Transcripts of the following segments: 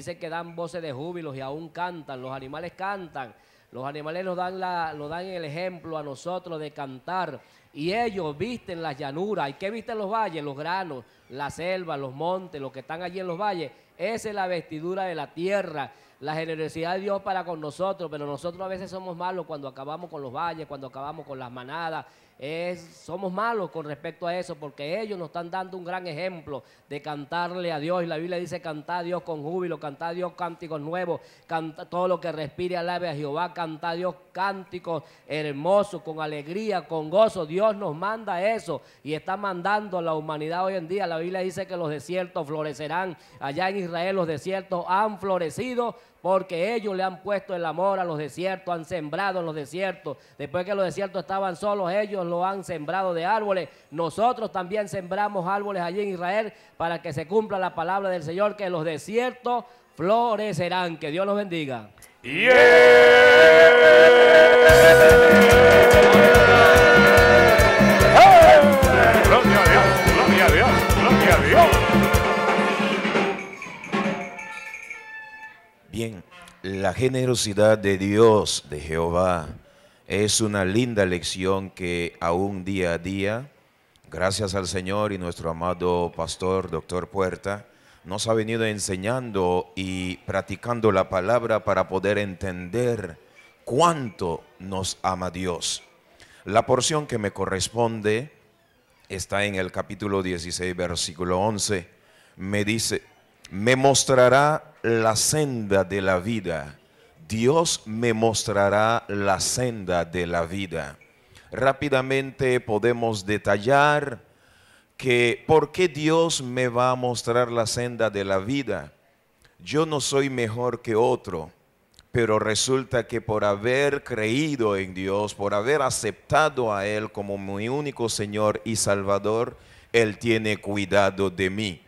dice que dan voces de júbilo y aún cantan, los animales cantan. Los animales nos dan el ejemplo a nosotros de cantar, y ellos visten las llanuras. ¿Y qué visten los valles? Los granos, la selva, los montes, los que están allí en los valles. Esa es la vestidura de la tierra, la generosidad de Dios para con nosotros, pero nosotros a veces somos malos cuando acabamos con los valles, cuando acabamos con las manadas. Somos malos con respecto a eso, porque ellos nos están dando un gran ejemplo de cantarle a Dios, y la Biblia dice: cantad a Dios con júbilo, cantad a Dios cánticos nuevos, canta todo lo que respire, alabe a Jehová, cantad a Dios cánticos hermosos, con alegría, con gozo. Dios nos manda eso, y está mandando a la humanidad hoy en día. La Biblia dice que los desiertos florecerán. Allá en Israel los desiertos han florecido porque ellos le han puesto el amor a los desiertos, han sembrado en los desiertos. Después que los desiertos estaban solos, ellos lo han sembrado de árboles. Nosotros también sembramos árboles allí en Israel para que se cumpla la palabra del Señor, que los desiertos florecerán. Que Dios los bendiga. Yeah. Gloria a Dios, gloria a Dios, gloria a Dios. Bien, la generosidad de Dios, de Jehová, es una linda lección que aún día a día, gracias al Señor y nuestro amado pastor, doctor Puerta, nos ha venido enseñando y practicando la palabra para poder entender cuánto nos ama Dios. La porción que me corresponde está en el capítulo 16, versículo 11. Me dice: me mostrará la senda de la vida. Dios me mostrará la senda de la vida. Rápidamente podemos detallar que ¿por qué Dios me va a mostrar la senda de la vida? Yo no soy mejor que otro, pero resulta que por haber creído en Dios, por haber aceptado a Él como mi único Señor y Salvador, Él tiene cuidado de mí.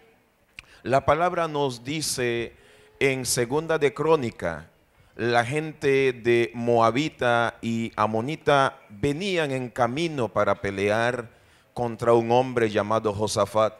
La palabra nos dice en Segunda de Crónica, la gente de Moabita y Amonita venían en camino para pelear contra un hombre llamado Josafat.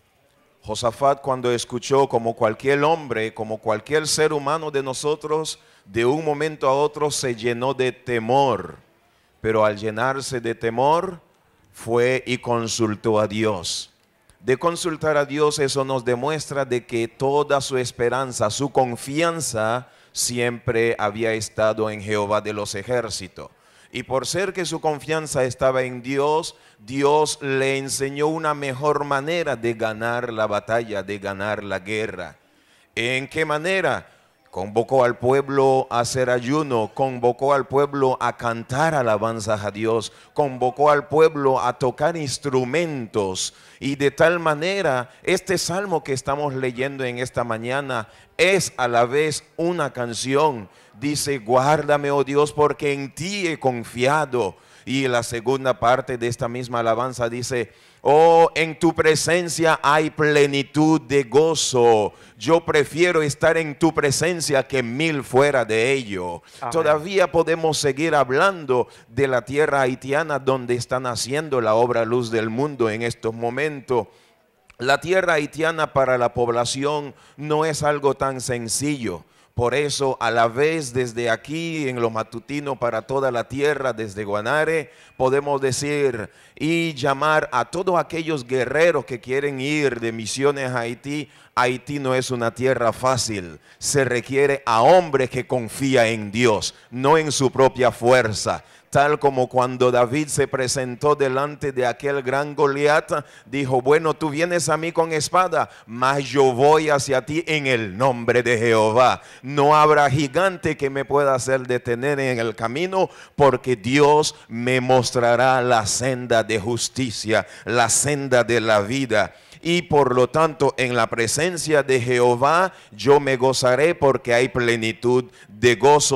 Josafat, cuando escuchó, como cualquier hombre, como cualquier ser humano de nosotros, de un momento a otro se llenó de temor. Pero al llenarse de temor, fue y consultó a Dios. De consultar a Dios, eso nos demuestra de que toda su esperanza, su confianza, siempre había estado en Jehová de los ejércitos. Y por ser que su confianza estaba en Dios, Dios le enseñó una mejor manera de ganar la batalla, de ganar la guerra. ¿En qué manera? Convocó al pueblo a hacer ayuno, convocó al pueblo a cantar alabanzas a Dios, convocó al pueblo a tocar instrumentos, y de tal manera este salmo que estamos leyendo en esta mañana es a la vez una canción. Dice: guárdame, oh Dios, porque en ti he confiado. Y la segunda parte de esta misma alabanza dice: oh, en tu presencia hay plenitud de gozo. Yo prefiero estar en tu presencia que 1000 fuera de ello. Amén. Todavía podemos seguir hablando de la tierra haitiana, donde están haciendo la obra Luz del Mundo en estos momentos. La tierra haitiana para la población no es algo tan sencillo. Por eso, a la vez, desde aquí en lo matutino para toda la tierra, desde Guanare, podemos decir y llamar a todos aquellos guerreros que quieren ir de misiones a Haití. Haití no es una tierra fácil. Se requiere a hombres que confían en Dios, no en su propia fuerza. Tal como cuando David se presentó delante de aquel gran Goliat, dijo: bueno, tú vienes a mí con espada, mas yo voy hacia ti en el nombre de Jehová. No habrá gigante que me pueda hacer detener en el camino, porque Dios me mostrará la senda de justicia, la senda de la vida. Y por lo tanto, en la presencia de Jehová yo me gozaré, porque hay plenitud de gozo.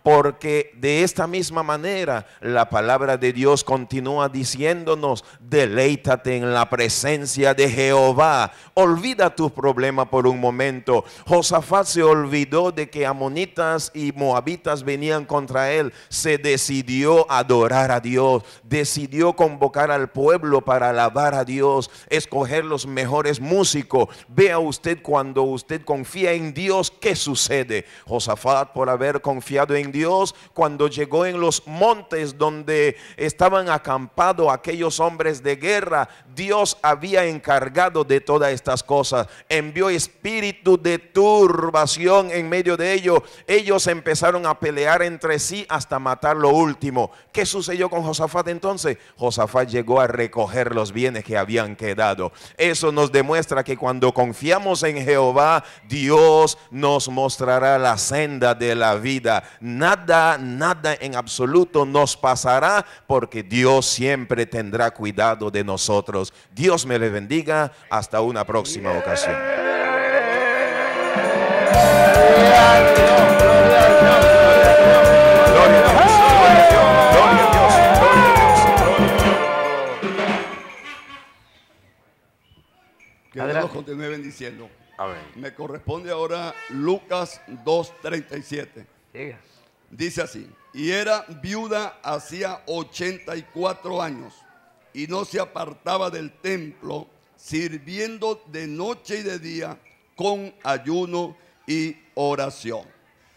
porque de esta misma manera la palabra de Dios continúa diciéndonos: deleítate en la presencia de Jehová. Olvida tus problemas por un momento. Josafat se olvidó de que amonitas y moabitas venían contra él. Se decidió adorar a Dios, decidió convocar al pueblo para alabar a Dios, escoger los mejores músicos. Vea usted, cuando usted confía en Dios, ¿qué sucede? Josafat, por haber confiado en Dios, cuando llegó en los montes donde estaban acampados aquellos hombres de guerra, Dios había encargado de todas estas cosas. Envió espíritu de turbación en medio de ellos. Ellos empezaron a pelear entre sí hasta matar lo último. ¿Qué sucedió con Josafat entonces? Josafat llegó a recoger los bienes que habían quedado. Eso nos demuestra que cuando confiamos en Jehová, Dios nos mostrará la senda de la vida. Nada en absoluto nos pasará, porque Dios siempre tendrá cuidado de nosotros. Dios me le bendiga. Hasta una próxima ocasión. Que Dios nos continúe bendiciendo. Amén. Me corresponde ahora Lucas 2:37. Diga. Dice así: y era viuda hacía 84 años y no se apartaba del templo, sirviendo de noche y de día con ayuno y oración.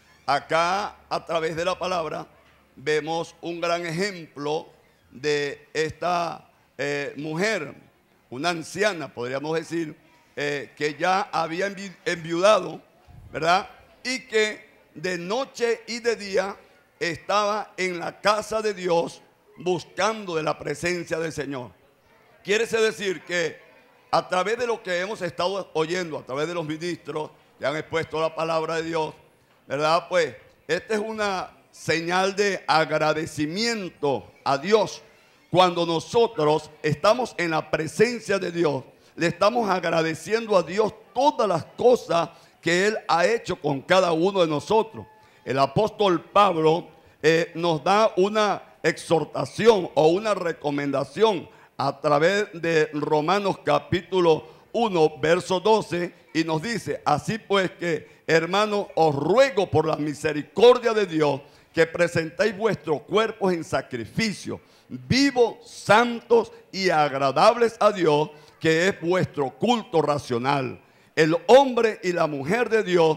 Acá, a través de la palabra, vemos un gran ejemplo de esta mujer, una anciana, podríamos decir, que ya había enviudado, ¿verdad? Y que de noche y de día estaba en la casa de Dios buscando de la presencia del Señor. Quiere decir que a través de lo que hemos estado oyendo, a través de los ministros que han expuesto la palabra de Dios, ¿verdad? Pues esta es una señal de agradecimiento a Dios. Cuando nosotros estamos en la presencia de Dios, le estamos agradeciendo a Dios todas las cosas que Él ha hecho con cada uno de nosotros. El apóstol Pablo nos da una exhortación o una recomendación a través de Romanos capítulo 1, verso 12, y nos dice: así pues que, hermanos, os ruego por la misericordia de Dios que presentéis vuestros cuerpos en sacrificio vivos, santos y agradables a Dios, que es vuestro culto racional. El hombre y la mujer de Dios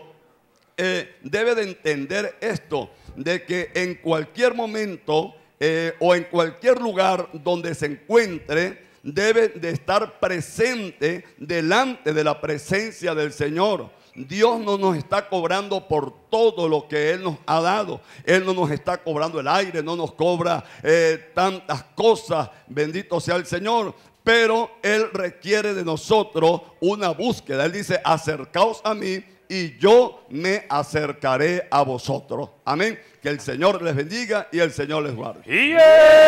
debe de entender esto, de que en cualquier momento o en cualquier lugar donde se encuentre, debe de estar presente delante de la presencia del Señor. Dios no nos está cobrando por todo lo que Él nos ha dado. Él no nos está cobrando el aire, no nos cobra tantas cosas, bendito sea el Señor. Pero Él requiere de nosotros una búsqueda. Él dice: acercaos a mí y yo me acercaré a vosotros. Amén. Que el Señor les bendiga y el Señor les guarde. ¡Yeah!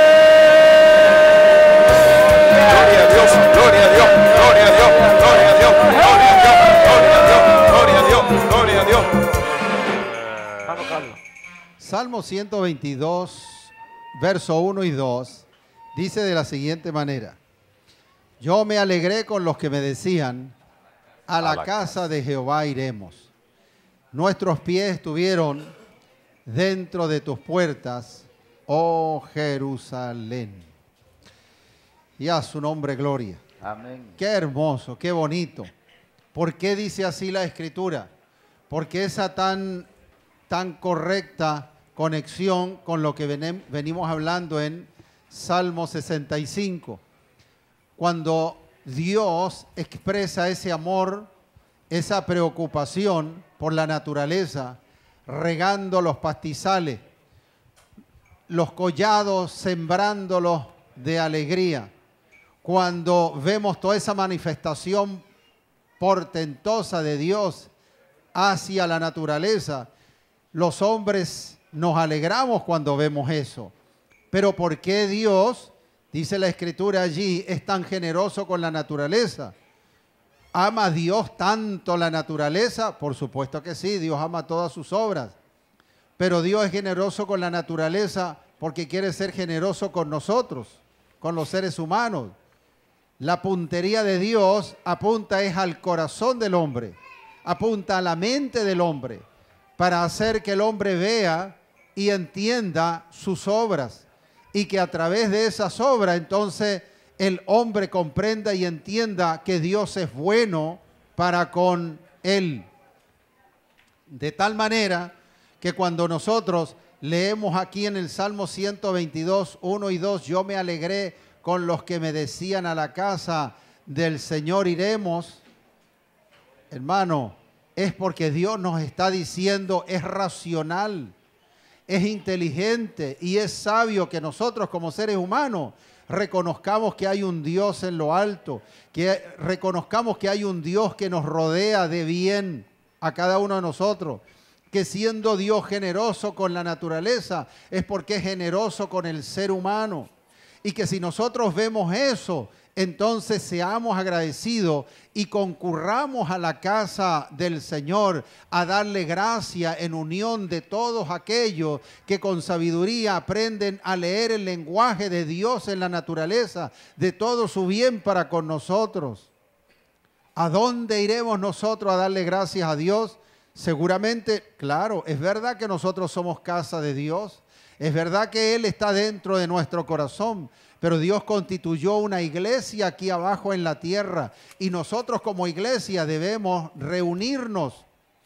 Gloria a Dios, gloria a Dios, gloria a Dios, gloria a Dios, gloria a Dios, gloria a Dios, gloria a Dios, gloria a Dios. Salmo 122, verso 1 y 2, dice de la siguiente manera: yo me alegré con los que me decían, a la casa de Jehová iremos. Nuestros pies estuvieron dentro de tus puertas, oh Jerusalén. Y a su nombre gloria. Amén. Qué hermoso, qué bonito. ¿Por qué dice así la Escritura? Porque esa tan correcta conexión con lo que venimos hablando en Salmo 65. Cuando Dios expresa ese amor, esa preocupación por la naturaleza, regando los pastizales, los collados, sembrándolos de alegría. Cuando vemos toda esa manifestación portentosa de Dios hacia la naturaleza, los hombres nos alegramos cuando vemos eso. Pero ¿por qué Dios, dice la Escritura allí, es tan generoso con la naturaleza? ¿Ama Dios tanto la naturaleza? Por supuesto que sí, Dios ama todas sus obras. pero Dios es generoso con la naturaleza porque quiere ser generoso con nosotros, con los seres humanos. La puntería de Dios apunta es al corazón del hombre, apunta a la mente del hombre, para hacer que el hombre vea y entienda sus obras, y que a través de esas obras entonces el hombre comprenda y entienda que Dios es bueno para con él. De tal manera que cuando nosotros leemos aquí en el Salmo 122, 1 y 2, yo me alegré con los que me decían, a la casa del Señor iremos, hermano, es porque Dios nos está diciendo, es racional, es inteligente y es sabio que nosotros como seres humanos reconozcamos que hay un Dios en lo alto, que reconozcamos que hay un Dios que nos rodea de bien a cada uno de nosotros, que siendo Dios generoso con la naturaleza es porque es generoso con el ser humano, y que si nosotros vemos eso, entonces seamos agradecidos y concurramos a la casa del Señor a darle gracia en unión de todos aquellos que con sabiduría aprenden a leer el lenguaje de Dios en la naturaleza, de todo su bien para con nosotros. ¿A dónde iremos nosotros a darle gracias a Dios? Seguramente, claro, es verdad que nosotros somos casa de Dios, es verdad que Él está dentro de nuestro corazón, pero Dios constituyó una iglesia aquí abajo en la tierra y nosotros como iglesia debemos reunirnos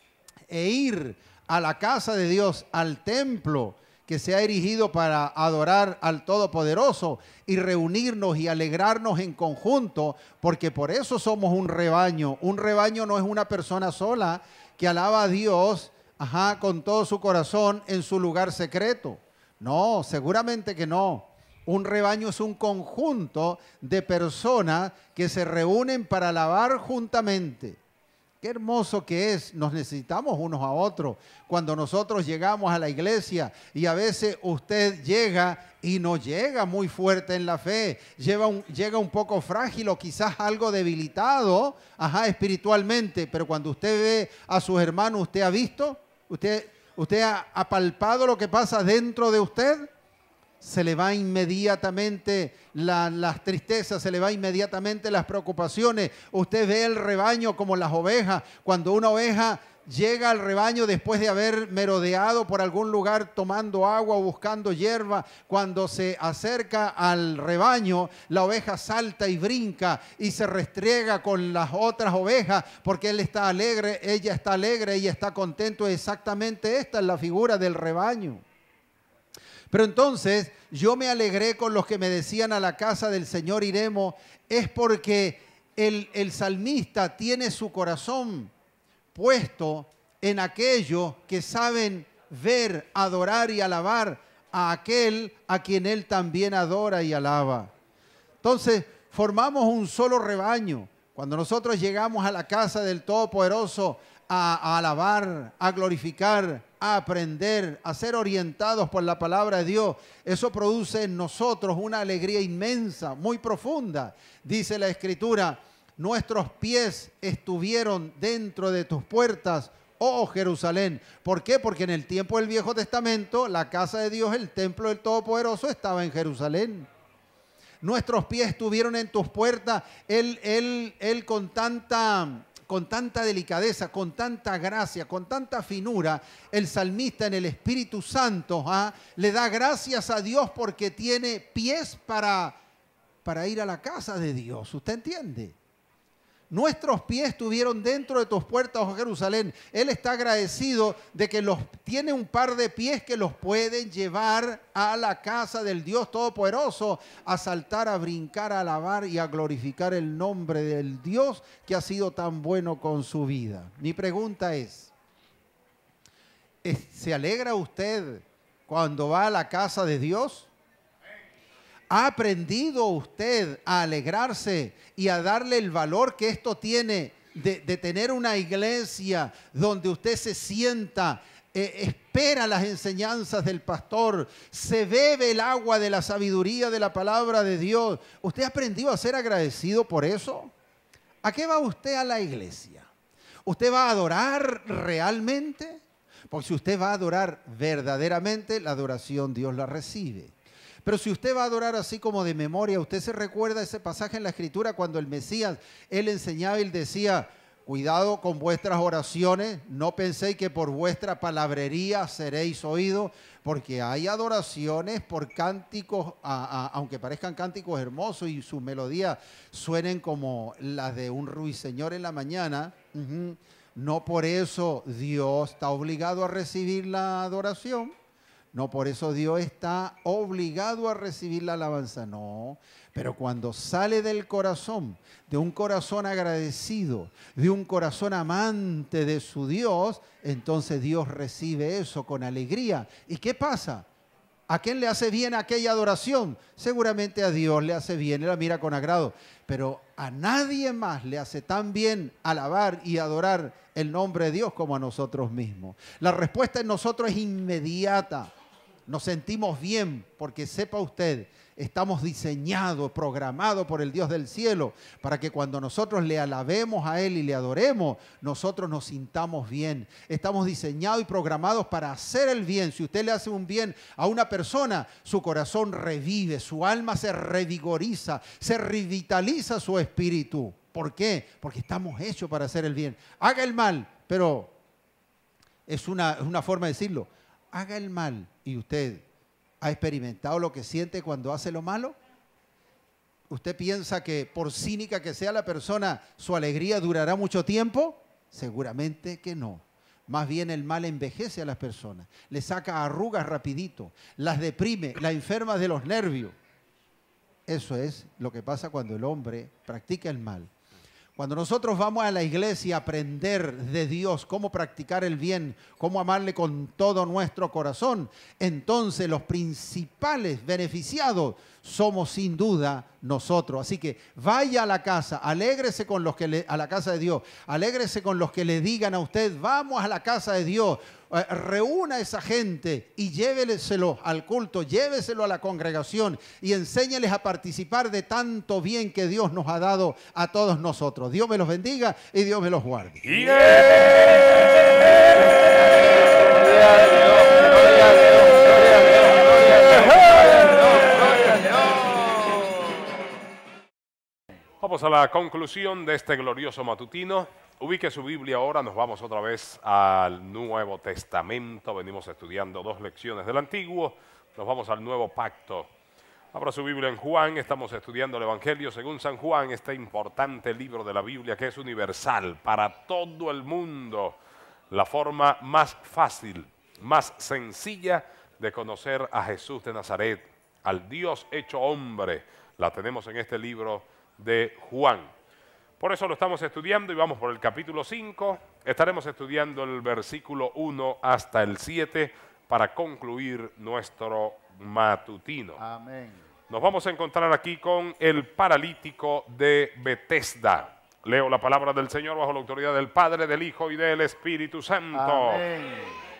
e ir a la casa de Dios, al templo que se ha erigido para adorar al Todopoderoso y reunirnos y alegrarnos en conjunto, porque por eso somos un rebaño. Un rebaño no es una persona sola que alaba a Dios, con todo su corazón en su lugar secreto. No, seguramente que no. Un rebaño es un conjunto de personas que se reúnen para alabar juntamente. Qué hermoso que es, nos necesitamos unos a otros. Cuando nosotros llegamos a la iglesia y a veces usted llega y no llega muy fuerte en la fe, llega un poco frágil o quizás algo debilitado, espiritualmente, pero cuando usted ve a sus hermanos, ¿usted ha visto? ¿Usted ha palpado lo que pasa dentro de usted? Se le va inmediatamente las tristezas, se le va inmediatamente las preocupaciones. Usted ve el rebaño como las ovejas. Cuando una oveja llega al rebaño después de haber merodeado por algún lugar tomando agua o buscando hierba, cuando se acerca al rebaño, la oveja salta y brinca y se restriega con las otras ovejas porque él está alegre, ella está contento. Exactamente esta es la figura del rebaño. Pero entonces yo me alegré con los que me decían, a la casa del Señor iremos, es porque el salmista tiene su corazón puesto en aquellos que saben ver, adorar y alabar a aquel a quien él también adora y alaba. Entonces formamos un solo rebaño. Cuando nosotros llegamos a la casa del Todopoderoso a alabar, a glorificar, a aprender, a ser orientados por la palabra de Dios, eso produce en nosotros una alegría inmensa, muy profunda. Dice la Escritura, nuestros pies estuvieron dentro de tus puertas, oh Jerusalén. ¿Por qué? Porque en el tiempo del Viejo Testamento, la casa de Dios, el templo del Todopoderoso, estaba en Jerusalén. Nuestros pies estuvieron en tus puertas. Él con tanta delicadeza, con tanta gracia, con tanta finura, el salmista en el Espíritu Santo le da gracias a Dios porque tiene pies para ir a la casa de Dios. ¿Usted entiende? Nuestros pies estuvieron dentro de tus puertas, oh Jerusalén. Él está agradecido de que tiene un par de pies que los pueden llevar a la casa del Dios Todopoderoso, a saltar, a brincar, a alabar y a glorificar el nombre del Dios que ha sido tan bueno con su vida. Mi pregunta es, ¿se alegra usted cuando va a la casa de Dios? ¿Ha aprendido usted a alegrarse y a darle el valor que esto tiene de tener una iglesia donde usted se sienta, espera las enseñanzas del pastor, se bebe el agua de la sabiduría de la palabra de Dios? ¿Usted ha aprendido a ser agradecido por eso? ¿A qué va usted a la iglesia? ¿Usted va a adorar realmente? Porque si usted va a adorar verdaderamente, la adoración Dios la recibe. Pero si usted va a adorar así como de memoria, usted se recuerda ese pasaje en la Escritura cuando el Mesías, él enseñaba y él decía, cuidado con vuestras oraciones, no penséis que por vuestra palabrería seréis oídos, porque hay adoraciones por cánticos, aunque parezcan cánticos hermosos y sus melodías suenen como las de un ruiseñor en la mañana, no por eso Dios está obligado a recibir la adoración. No por eso Dios está obligado a recibir la alabanza, no. Pero cuando sale del corazón, de un corazón agradecido, de un corazón amante de su Dios, entonces Dios recibe eso con alegría. ¿Y qué pasa? ¿A quién le hace bien aquella adoración? Seguramente a Dios le hace bien, Él la mira con agrado. Pero a nadie más le hace tan bien alabar y adorar el nombre de Dios como a nosotros mismos. La respuesta en nosotros es inmediata. Nos sentimos bien porque sepa usted, estamos diseñados, programados por el Dios del cielo para que cuando nosotros le alabemos a Él y le adoremos, nosotros nos sintamos bien. Estamos diseñados y programados para hacer el bien. Si usted le hace un bien a una persona, su corazón revive, su alma se revigoriza, se revitaliza su espíritu. ¿Por qué? Porque estamos hechos para hacer el bien. Haga el mal, pero es una forma de decirlo. Haga el mal y usted ha experimentado lo que siente cuando hace lo malo. ¿Usted piensa que por cínica que sea la persona, su alegría durará mucho tiempo? Seguramente que no. Más bien el mal envejece a las personas, le saca arrugas rapidito, las deprime, las enferma de los nervios. Eso es lo que pasa cuando el hombre practica el mal. Cuando nosotros vamos a la iglesia a aprender de Dios cómo practicar el bien, cómo amarle con todo nuestro corazón, entonces los principales beneficiados somos sin duda nosotros. Así que vaya a la casa, alégrese con los que a la casa de Dios, alégrese con los que le digan a usted, vamos a la casa de Dios. Reúna a esa gente y lléveselo al culto, lléveselo a la congregación y enséñeles a participar de tanto bien que Dios nos ha dado a todos nosotros. Dios me los bendiga y Dios me los guarde. Vamos a la conclusión de este glorioso matutino. Ubique su Biblia ahora, nos vamos otra vez al Nuevo Testamento. Venimos estudiando 2 lecciones del Antiguo, nos vamos al Nuevo Pacto. Abra su Biblia en Juan, estamos estudiando el Evangelio según San Juan, este importante libro de la Biblia que es universal para todo el mundo. La forma más fácil, más sencilla de conocer a Jesús de Nazaret, al Dios hecho hombre, la tenemos en este libro de Juan. Por eso lo estamos estudiando y vamos por el capítulo 5. Estaremos estudiando el versículo 1 hasta el 7 para concluir nuestro matutino. Amén. Nos vamos a encontrar aquí con el paralítico de Betesda. Leo la palabra del Señor bajo la autoridad del Padre, del Hijo y del Espíritu Santo. Amén.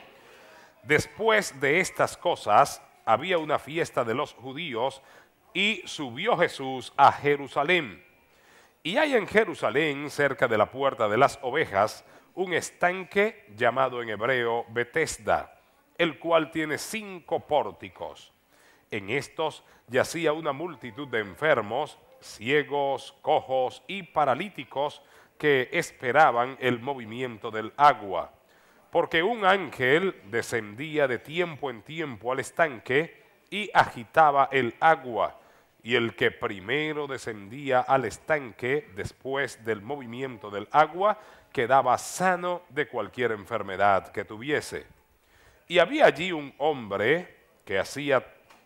Después de estas cosas, había una fiesta de los judíos y subió Jesús a Jerusalén. Y hay en Jerusalén, cerca de la puerta de las ovejas, un estanque llamado en hebreo Betesda, el cual tiene 5 pórticos. En estos yacía una multitud de enfermos, ciegos, cojos y paralíticos que esperaban el movimiento del agua. Porque un ángel descendía de tiempo en tiempo al estanque y agitaba el agua. Y el que primero descendía al estanque después del movimiento del agua quedaba sano de cualquier enfermedad que tuviese. Y había allí un hombre que hacía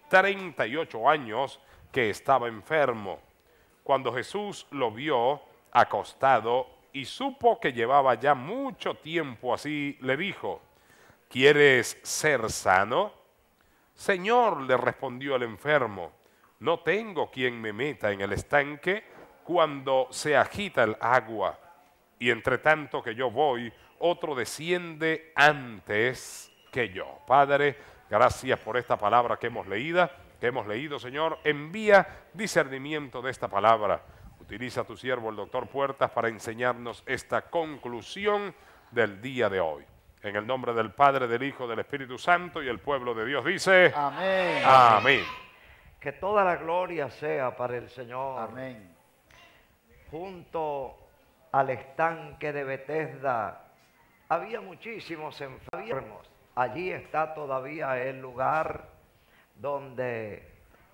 38 años que estaba enfermo. Cuando Jesús lo vio acostado y supo que llevaba ya mucho tiempo así, le dijo: ¿quieres ser sano? Señor, le respondió el enfermo, no tengo quien me meta en el estanque cuando se agita el agua, y entre tanto que yo voy, otro desciende antes que yo. Padre, gracias por esta palabra que hemos leído, Señor. Envía discernimiento de esta palabra. Utiliza a tu siervo, el doctor Puertas, para enseñarnos esta conclusión del día de hoy. En el nombre del Padre, del Hijo, del Espíritu Santo, y el pueblo de Dios dice: Amén. Amén. Que toda la gloria sea para el Señor. Amén. Junto al estanque de Betesda había muchísimos enfermos. Allí está todavía el lugar donde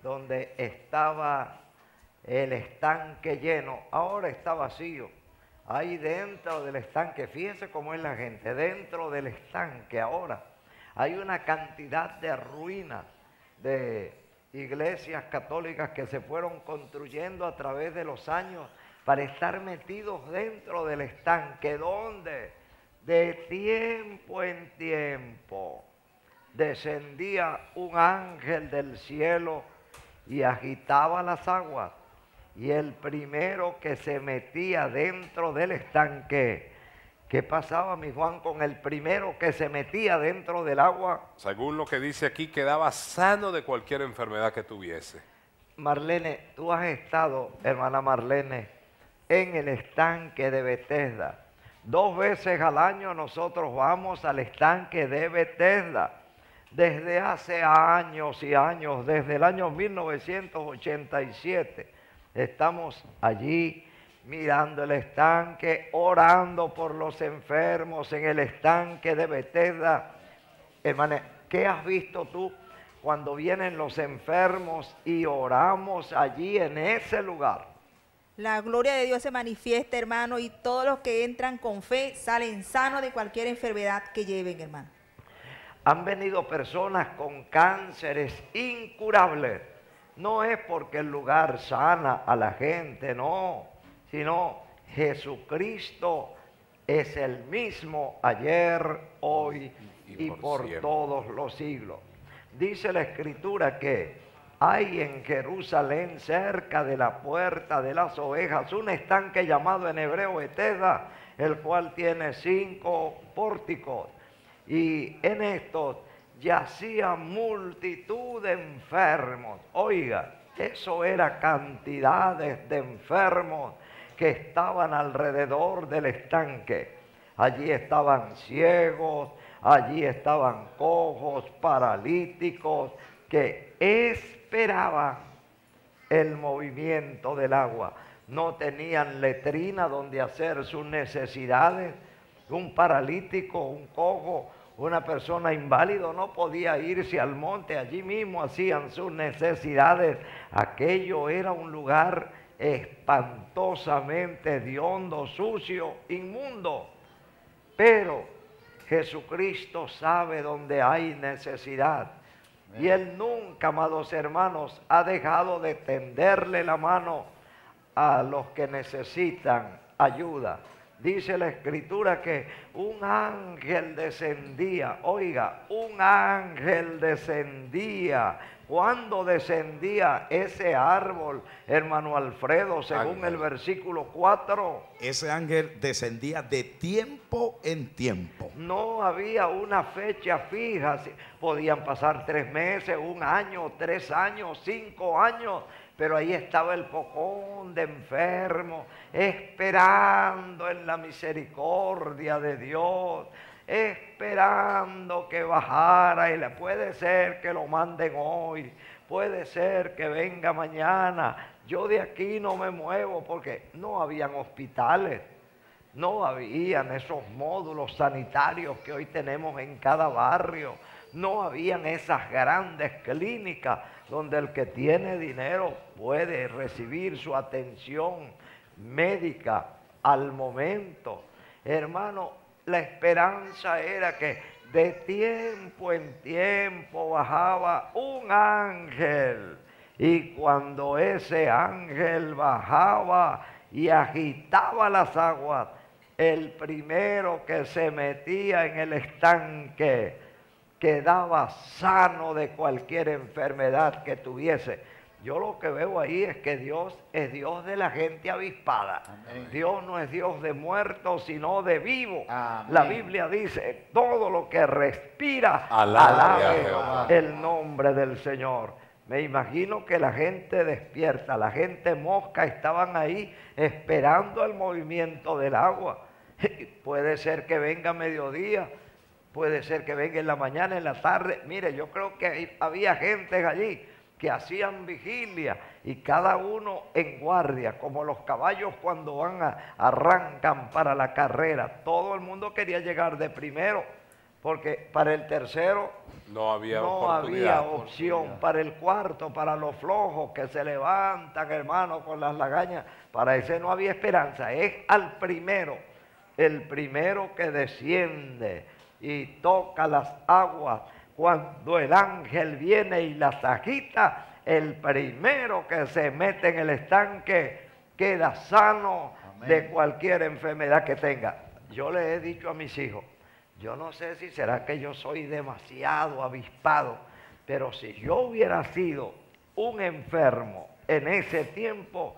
estaba el estanque lleno. Ahora está vacío. Ahí dentro del estanque, fíjense cómo es la gente, dentro del estanque ahora hay una cantidad de ruinas de iglesias católicas que se fueron construyendo a través de los años para estar metidos dentro del estanque, donde de tiempo en tiempo descendía un ángel del cielo y agitaba las aguas. Y el primero que se metía dentro del estanque, ¿qué pasaba, mi Juan, con el primero que se metía dentro del agua? Según lo que dice aquí, quedaba sano de cualquier enfermedad que tuviese. Marlene, tú has estado, hermana Marlene, en el estanque de Betesda. 2 veces al año nosotros vamos al estanque de Betesda. Desde hace años y años, desde el año 1987, estamos allí mirando el estanque, orando por los enfermos en el estanque de Betesda. Hermana, ¿qué has visto tú cuando vienen los enfermos y oramos allí en ese lugar? La gloria de Dios se manifiesta, hermano, y todos los que entran con fe salen sanos de cualquier enfermedad que lleven, hermano. Han venido personas con cánceres incurables. No es porque el lugar sana a la gente, no, sino Jesucristo es el mismo ayer, hoy y por siempre. todos los siglos. Dice la Escritura que hay en Jerusalén, cerca de la puerta de las ovejas, un estanque llamado en hebreo Betesda, el cual tiene 5 pórticos. Y en estos yacía multitud de enfermos. Oiga, eso era cantidades de enfermos que estaban alrededor del estanque. Allí estaban ciegos, allí estaban cojos, paralíticos, que esperaban el movimiento del agua. No tenían letrina donde hacer sus necesidades. Un paralítico, un cojo, una persona inválida no podía irse al monte, allí mismo hacían sus necesidades. Aquello era un lugar espantosamente hediondo, sucio, inmundo. Pero Jesucristo sabe dónde hay necesidad. Y Él nunca, amados hermanos, ha dejado de tenderle la mano a los que necesitan ayuda. Dice la Escritura que un ángel descendía. Oiga, un ángel descendía. ¿Cuándo descendía ese árbol, hermano Alfredo, según el versículo 4? Ese ángel descendía de tiempo en tiempo. No había una fecha fija. Podían pasar 3 meses, 1 año, 3 años, 5 años. Pero ahí estaba el pocón de enfermos, esperando en la misericordia de Dios, esperando que bajara. Y puede ser que lo manden hoy, puede ser que venga mañana. Yo de aquí no me muevo porque no habían hospitales, no habían esos módulos sanitarios que hoy tenemos en cada barrio, no habían esas grandes clínicas donde el que tiene dinero puede recibir su atención médica al momento. Hermano, la esperanza era que de tiempo en tiempo bajaba un ángel. Y cuando ese ángel bajaba y agitaba las aguas, el primero que se metía en el estanque quedaba sano de cualquier enfermedad que tuviese. Yo lo que veo ahí es que Dios es Dios de la gente avispada. Amén. Dios no es Dios de muertos, sino de vivos. La Biblia dice, todo lo que respira, alabe el nombre del Señor. Me imagino que la gente despierta, la gente mosca, estaban ahí esperando el movimiento del agua. Puede ser que venga mediodía, puede ser que venga en la mañana, en la tarde. Mire, yo creo que había gente allí que hacían vigilia y cada uno en guardia, como los caballos cuando arrancan para la carrera. Todo el mundo quería llegar de primero, porque para el tercero no había opción. Para el cuarto, para los flojos que se levantan, hermano, con las lagañas, para ese no había esperanza. Es al primero, el primero que desciende y toca las aguas. Cuando el ángel viene y las agita, el primero que se mete en el estanque queda sano. Amén. De cualquier enfermedad que tenga. Yo le he dicho a mis hijos, yo no sé si será que yo soy demasiado avispado, pero si yo hubiera sido un enfermo en ese tiempo,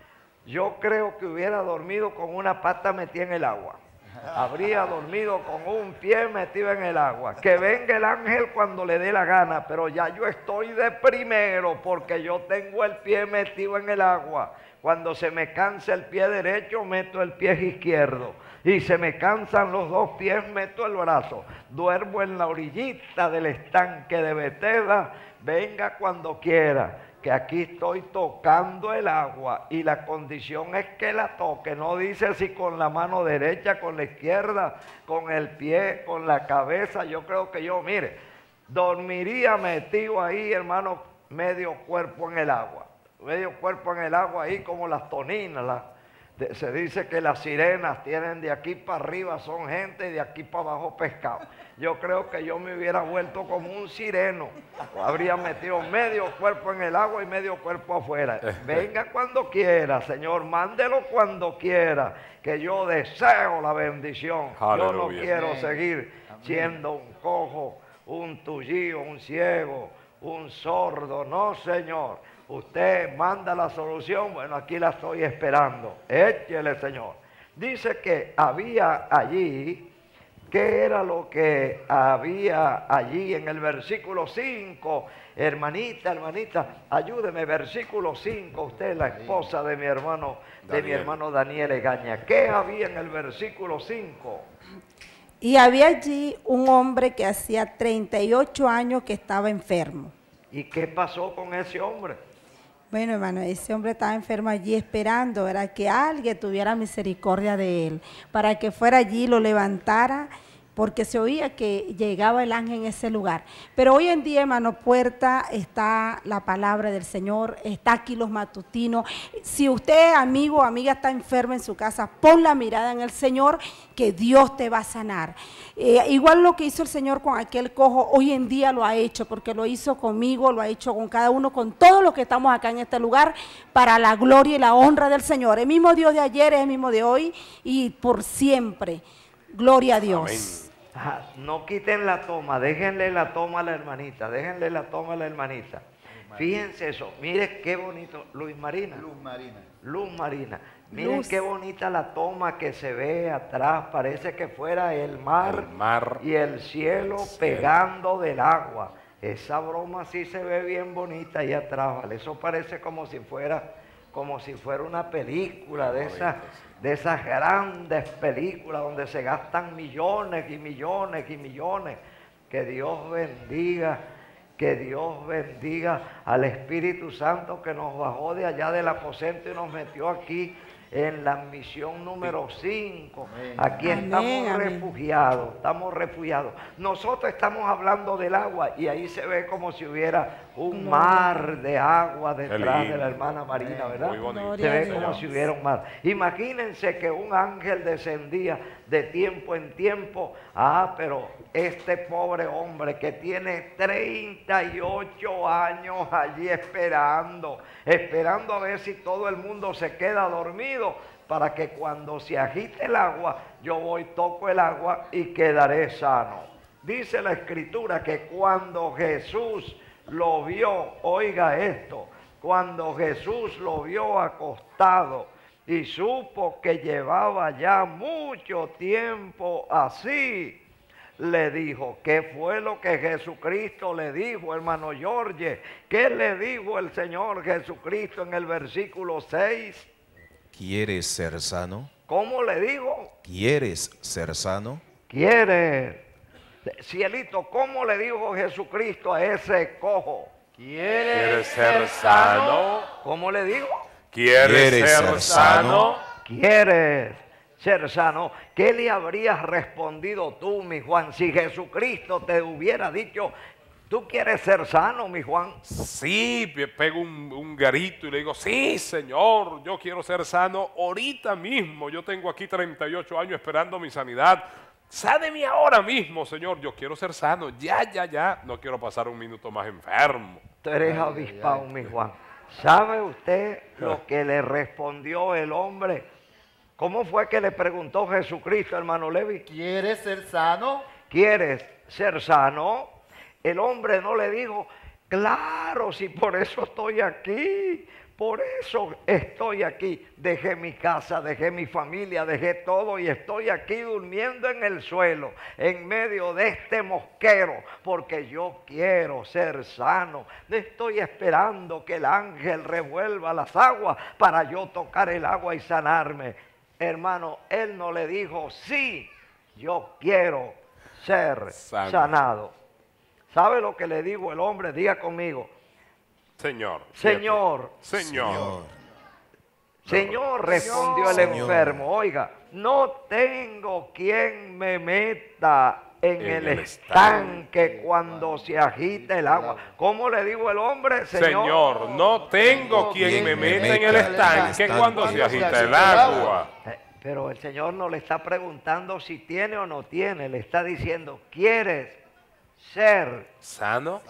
yo creo que hubiera dormido con una pata metida en el agua. Habría dormido con un pie metido en el agua. Que venga el ángel cuando le dé la gana, pero ya yo estoy de primero porque yo tengo el pie metido en el agua. Cuando se me cansa el pie derecho, meto el pie izquierdo. Y se me cansan los dos pies, meto el brazo. Duermo en la orillita del estanque de Betesda. Venga cuando quiera, que aquí estoy tocando el agua y la condición es que la toque. No dice si con la mano derecha, con la izquierda, con el pie, con la cabeza. Yo creo que yo, mire, dormiría metido ahí, hermano, medio cuerpo en el agua. Medio cuerpo en el agua ahí como las toninas. Se dice que las sirenas tienen de aquí para arriba, son gente, y de aquí para abajo pescado. Yo creo que yo me hubiera vuelto como un sireno. Habría metido medio cuerpo en el agua y medio cuerpo afuera. Venga cuando quiera, Señor, mándelo cuando quiera, que yo deseo la bendición. Aleluya. Yo no quiero seguir siendo un cojo, un tullío, un ciego, un sordo. No, Señor. Usted manda la solución, bueno, aquí la estoy esperando. Échele, Señor. Dice que había allí, ¿qué era lo que había allí en el versículo 5? Hermanita, ayúdeme, versículo 5, usted es la esposa de mi hermano Daniel Egaña. ¿Qué había en el versículo 5? Y había allí un hombre que hacía 38 años que estaba enfermo. ¿Y qué pasó con ese hombre? Bueno, hermano, ese hombre estaba enfermo allí esperando, ¿verdad?, que alguien tuviera misericordia de él, para que fuera allí, lo levantara, porque se oía que llegaba el ángel en ese lugar. Pero hoy en día, hermano, puerta está la palabra del Señor, está aquí los matutinos. Si usted, amigo o amiga, está enfermo en su casa, pon la mirada en el Señor, que Dios te va a sanar. Igual lo que hizo el Señor con aquel cojo, hoy en día lo ha hecho, porque lo hizo conmigo, lo ha hecho con cada uno, con todos los que estamos acá en este lugar, para la gloria y la honra del Señor. El mismo Dios de ayer es el mismo de hoy y por siempre. Gloria a Dios. Amén. No quiten la toma, déjenle la toma a la hermanita, Fíjense eso, mire qué bonito, Luz Marina. Miren qué bonita la toma que se ve atrás, parece que fuera el mar y el cielo pegando del agua. Esa broma sí se ve bien bonita ahí atrás, ¿vale? Eso parece como si fuera una película de esas grandes películas donde se gastan millones y millones y millones. Que Dios bendiga al Espíritu Santo que nos bajó de allá del aposento y nos metió aquí en la misión número 5. Aquí estamos refugiados, Nosotros estamos hablando del agua y ahí se ve como si hubiera un mar de agua detrás de la hermana Marina, ¿verdad? Muy bonito. Se ve como si hubiera un mar. Imagínense que un ángel descendía de tiempo en tiempo. Pero este pobre hombre que tiene 38 años allí esperando a ver si todo el mundo se queda dormido, para que cuando se agite el agua, yo voy, toco el agua y quedaré sano. Dice la Escritura que cuando Jesús lo vio, oiga esto, cuando Jesús lo vio acostado y supo que llevaba ya mucho tiempo así, le dijo. ¿Qué fue lo que Jesucristo le dijo, hermano Jorge? ¿Qué le dijo el Señor Jesucristo en el versículo 6? ¿Quieres ser sano? ¿Cómo le dijo? ¿Quieres ser sano? ¿Quieres? Cielito, ¿cómo le dijo Jesucristo a ese cojo? ¿Quieres ser sano? ¿Cómo le dijo? ¿Quieres ser sano? ¿Quieres ser sano? ¿Qué le habrías respondido tú, mi Juan, si Jesucristo te hubiera dicho, ¿tú quieres ser sano, mi Juan? Sí, pego un grito y le digo, sí, Señor, yo quiero ser sano ahorita mismo. Yo tengo aquí 38 años esperando mi sanidad. Sáneme ahora mismo, Señor. Yo quiero ser sano. Ya. No quiero pasar un minuto más enfermo. Tú eres avispado, mi Juan. ¿Sabe usted lo que le respondió el hombre? ¿Cómo fue que le preguntó Jesucristo, hermano Levi? ¿Quieres ser sano? ¿Quieres ser sano? El hombre no le dijo, claro, si por eso estoy aquí, por eso estoy aquí. Dejé mi casa, dejé mi familia, dejé todo y estoy aquí durmiendo en el suelo, en medio de este mosquero, porque yo quiero ser sano. Estoy esperando que el ángel revuelva las aguas para yo tocar el agua y sanarme. Hermano, él no le dijo, sí, yo quiero ser sanado. ¿Sabe lo que le dijo el hombre? Diga conmigo. Señor. Señor. Señor, respondió el enfermo. Oiga, no tengo quien me meta en el estanque cuando se agita el agua. ¿Cómo le dijo el hombre? Señor, no tengo quien me meta en el estanque cuando se agita el agua. Pero el Señor no le está preguntando si tiene o no tiene. Le está diciendo, ¿quieres ser sano?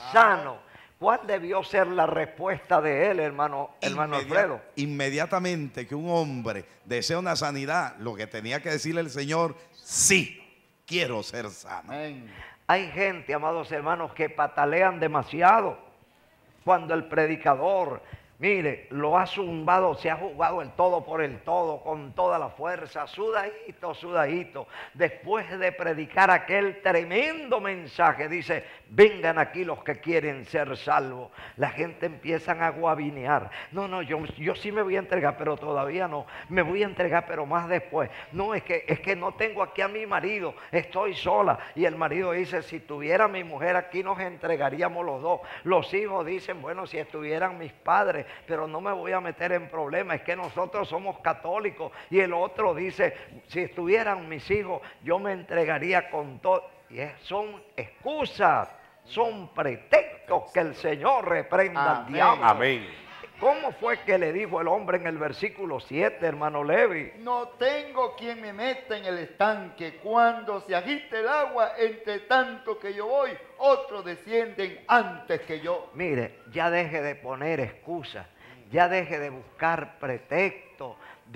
¿Cuál debió ser la respuesta de él, hermano Alfredo? Inmediatamente que un hombre desea una sanidad, lo que tenía que decirle el Señor, sí, quiero ser sano. Amén. Hay gente, amados hermanos, que patalean demasiado cuando el predicador, mire, lo ha zumbado, se ha jugado el todo por el todo, con toda la fuerza, sudadito. Después de predicar aquel tremendo mensaje, dice, vengan aquí los que quieren ser salvos. La gente empieza a guabinear. No, yo sí me voy a entregar, pero todavía no. Me voy a entregar, pero más después. No, es que no tengo aquí a mi marido, estoy sola. Y el marido dice, si tuviera mi mujer aquí nos entregaríamos los dos. Los hijos dicen, bueno, si estuvieran mis padres, pero no me voy a meter en problemas, es que nosotros somos católicos. Y el otro dice, si estuvieran mis hijos, yo me entregaría con todo. Y son excusas, son pretextos que el Señor reprenda al diablo. Amén. ¿Cómo fue que le dijo el hombre en el versículo 7, hermano Levi? No tengo quien me meta en el estanque cuando se agite el agua, entre tanto que yo voy, otros descienden antes que yo. Mire, ya deje de poner excusas, ya deje de buscar pretextos.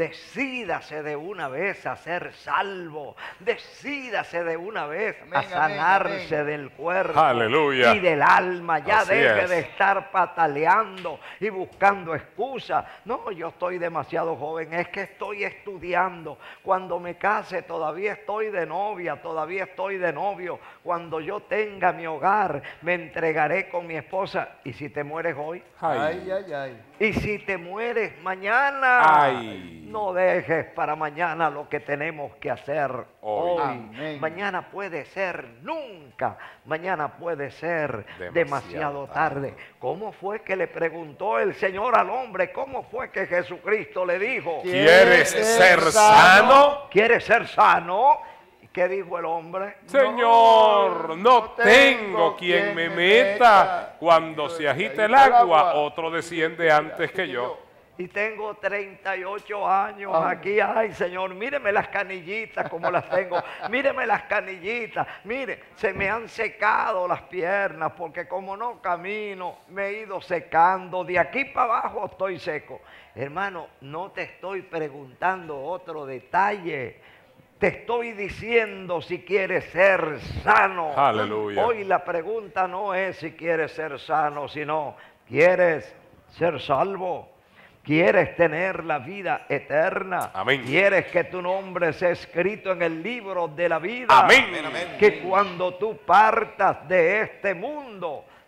Decídase de una vez a ser salvo. Decídase de una vez a sanarse del cuerpo y del alma. Ya deje de estar pataleando y buscando excusas. No, yo estoy demasiado joven, es que estoy estudiando. Cuando me case todavía estoy de novia, todavía estoy de novio. Cuando yo tenga mi hogar me entregaré con mi esposa. ¿Y si te mueres hoy? Ay. ¿Y si te mueres mañana? Ay. No dejes para mañana lo que tenemos que hacer hoy. Amén. Mañana puede ser nunca. Mañana puede ser demasiado tarde. ¿Cómo fue que le preguntó el Señor al hombre? ¿Cómo fue que Jesucristo le dijo? ¿Quieres ser sano? ¿Quieres ser sano? ¿Qué dijo el hombre? Señor, no tengo quien me meta cuando se agita el agua, otro desciende antes que yo. Y tengo 38 años aquí. Ay, Señor, míreme las canillitas como las tengo. Míreme las canillitas. Mire, se me han secado las piernas porque como no camino, me he ido secando. De aquí para abajo estoy seco. Hermano, no te estoy preguntando otro detalle. Te estoy diciendo si quieres ser sano. Aleluya. Hoy la pregunta no es si quieres ser sano, sino ¿quieres ser salvo? ¿Quieres tener la vida eterna? Amén. ¿Quieres que tu nombre sea escrito en el libro de la vida? Amén. Que cuando tú partas de este mundo,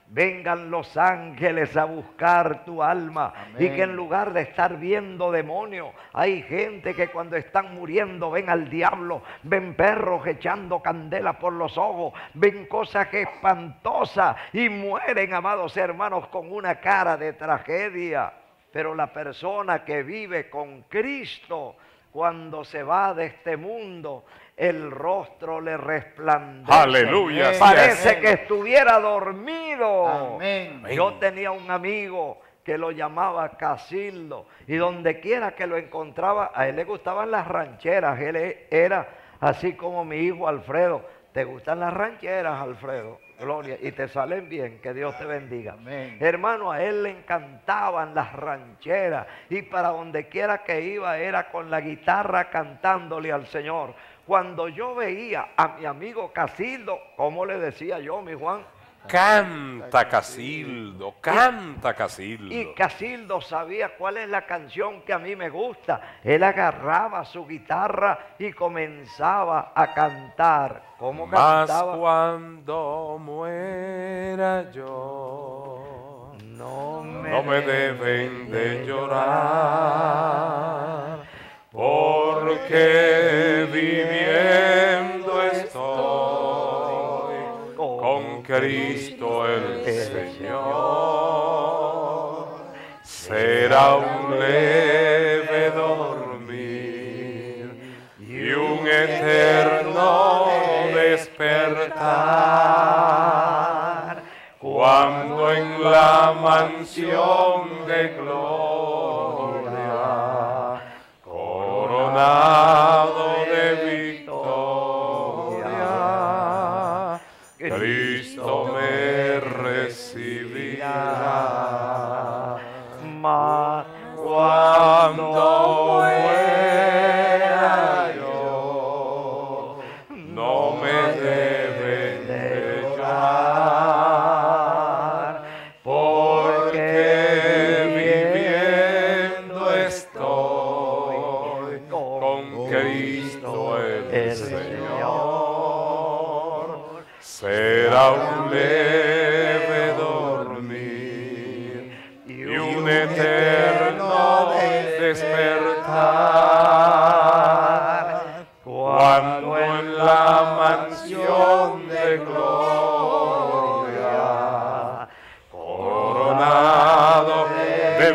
vengan los ángeles a buscar tu alma. Amén. Y que en lugar de estar viendo demonios, hay gente que cuando están muriendo ven al diablo, ven perros echando candela por los ojos, ven cosas espantosas y mueren, amados hermanos, con una cara de tragedia. Pero la persona que vive con Cristo, cuando se va de este mundo, el rostro le resplandece. Aleluya. así Parece es. que estuviera dormido. Amén. Yo tenía un amigo que lo llamaba Casildo, y donde quiera que lo encontraba, a él le gustaban las rancheras. Él era así como mi hijo Alfredo. ¿Te gustan las rancheras, Alfredo? Gloria, y te salen bien, que Dios te bendiga. Amén. Hermano, a él le encantaban las rancheras, y para donde quiera que iba era con la guitarra cantándole al Señor. Cuando yo veía a mi amigo Casildo, ¿cómo le decía yo, mi Juan? Canta, Casildo, canta, Casildo. Y Casildo sabía cuál es la canción que a mí me gusta. Él agarraba su guitarra y comenzaba a cantar. ¿Cómo Mas cantaba? cuando muera yo, No no me deben de llorar, porque viviendo estoy con Cristo el Señor. Será un leve dormir y un eterno despertar, cuando en la mansión de gloria, coronado de victoria, Cristo me recibirá. Mas Cuando muera yo, no me deben de llorar, porque viviendo estoy con Cristo el Señor. Será un leve dormir y un eterno despertar, cuando en la mansión de gloria, coronado de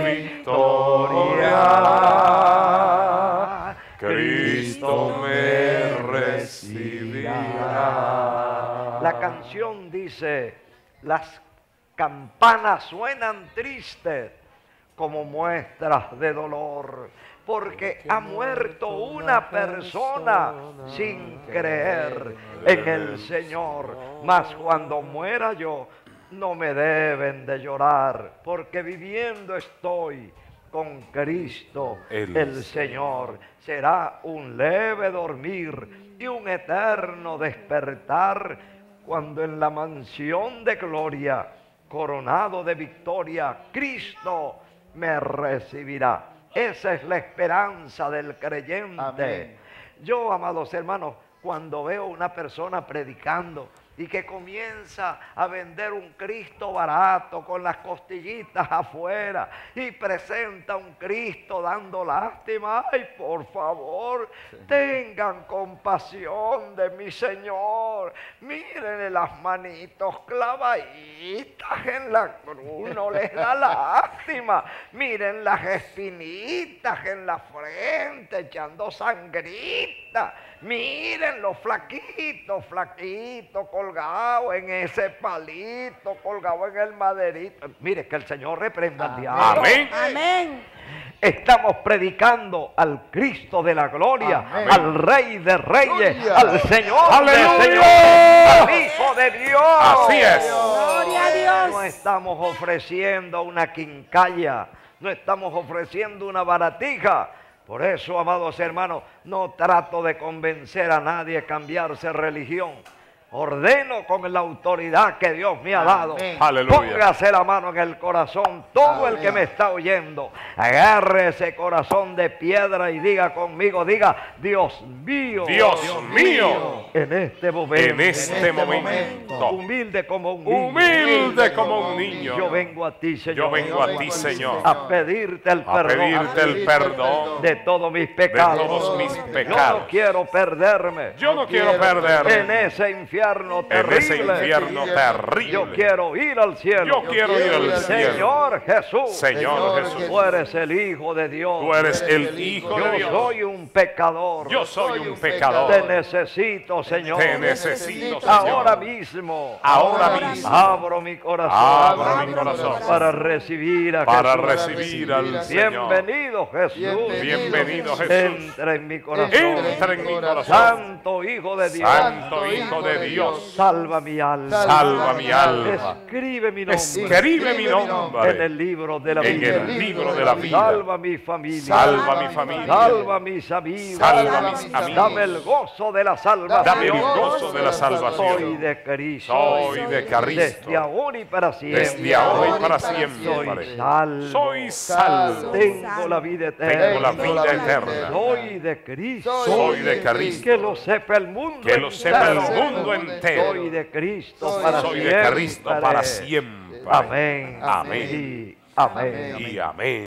victoria, Cristo me recibirá. la canción dice: las campanas suenan tristes como muestras de dolor, porque ha muerto una persona sin creer en el Señor. Mas cuando muera yo, no me deben de llorar, porque viviendo estoy con Cristo el Señor. Será un leve dormir y un eterno despertar, cuando en la mansión de gloria, coronado de victoria, Cristo me recibirá. Esa es la esperanza del creyente. Amén. Yo, amados hermanos, cuando veo una persona predicando y que comienza a vender un Cristo barato con las costillitas afuera y presenta un Cristo dando lástima, ay, por favor, tengan compasión de mi Señor. Mírenle las manitos clavaditas en la cruz, no les da lástima. Miren las espinitas en la frente echando sangrita. Miren los flaquitos, colgado en ese palito, colgado en el maderito. Mire, que el Señor reprenda al diablo. Amén. Amén. Estamos predicando al Cristo de la gloria, Amén. al Rey de Reyes, Gloria. al Señor Aleluya. de Señores, al Hijo de Dios. Así es. Gloria a Dios. No estamos ofreciendo una quincalla, no estamos ofreciendo una baratija. Por eso, amados hermanos, no trato de convencer a nadie a cambiarse religión. ordeno con la autoridad que Dios me ha dado. Aleluya. Póngase la mano en el corazón, todo el que me está oyendo. Agarre ese corazón de piedra y diga conmigo, diga, Dios mío. Dios mío. En este momento. En este momento. Humilde como un niño. Humilde como un niño. Yo vengo a ti, Señor. Yo vengo a ti, Señor. A pedirte el A perdón. pedirte el perdón de todos mis pecados. de todos mis Yo pecados. no quiero perderme. Yo no quiero perderme en ese infierno terrible. en ese infierno terrible. Yo quiero ir al cielo. Yo quiero ir al cielo. Señor Jesús. Señor Jesús. Tú eres el Hijo de Dios. Tú eres el Hijo de Dios. Yo soy un pecador. Yo soy un pecador. Te necesito, Señor. Te necesito, Señor. Ahora mismo. Ahora mismo. Abro mi corazón. Abro mi corazón. Para recibir a Para Jesús. recibir al Señor. Bienvenido, Jesús. Bienvenido, Jesús. Entra en mi corazón. Entra en mi corazón. Santo Hijo de Dios. Santo Hijo de Dios. Salva mi alma. Salva mi alma. Escribe mi nombre. Escribe mi nombre en el libro de la en vida. el libro de la vida. Salva mi familia. Salva mi familia. Salva mis amigos. Salva mis amigos. Dame el gozo de la salvación. Dame el gozo de la salvación. Soy de Cristo. Soy de Cristo. Desde ahora y para siempre. Desde ahora y para siempre. Soy salvo. Soy salvo. Tengo la vida eterna. Tengo la vida eterna. Soy de Cristo. Soy de Cristo. Que lo sepa el mundo Que lo sepa el entero. mundo entero. Soy de Cristo para Soy siempre. de Cristo para siempre. Amén. Amén. Y amén. Y amén.